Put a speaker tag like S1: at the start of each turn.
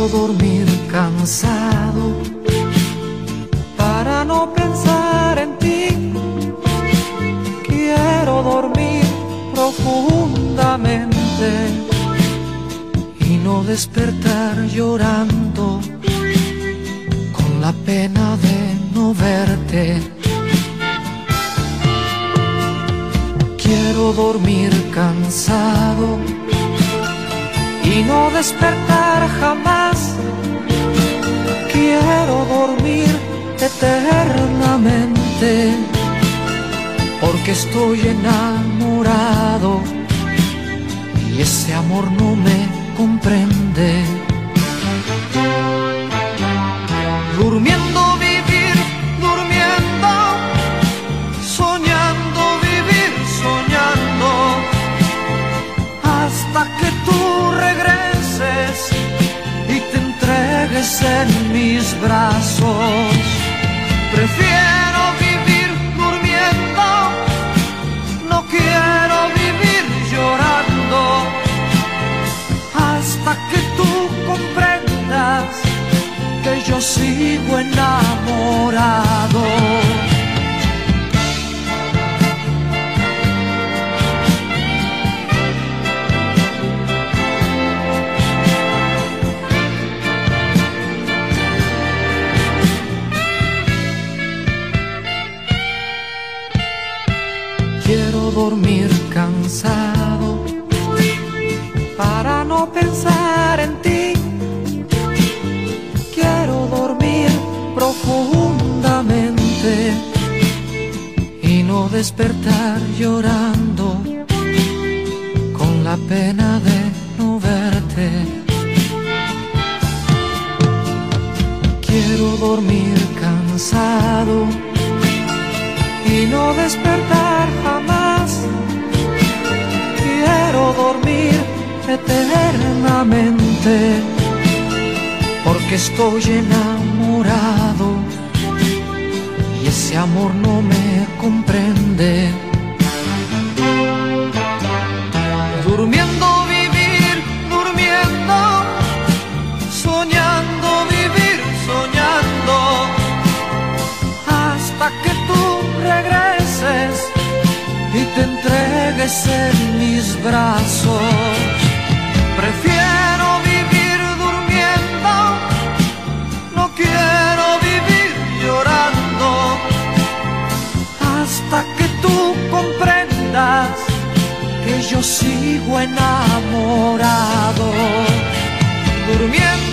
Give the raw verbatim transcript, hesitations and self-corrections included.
S1: Quiero dormir cansado para no pensar en ti. Quiero dormir profundamente y no despertar llorando con la pena de no verte. Quiero dormir cansado y no despertar jamás. Quiero dormir eternamente porque estoy enamorado y ese amor no me comprende. Durmiendo vivir, durmiendo, soñando vivir, soñando, hasta que tú regreses y te entregues en mis brazos. Prefiero vivir durmiendo, no quiero vivir llorando, hasta que tú comprendas que yo sigo enamorado. Quiero dormir cansado para no pensar en ti. Quiero dormir profundamente y no despertar llorando con la pena de no verte. Quiero dormir cansado y no despertar jamás. Quiero dormir eternamente porque estoy enamorado y ese amor no me comprende. Durmiendo vivir, durmiendo, soñando vivir, soñando, hasta que tú regreses y te entregues en mis brazos. Prefiero vivir durmiendo, no quiero vivir llorando, hasta que tú comprendas que yo sigo enamorado. Durmiendo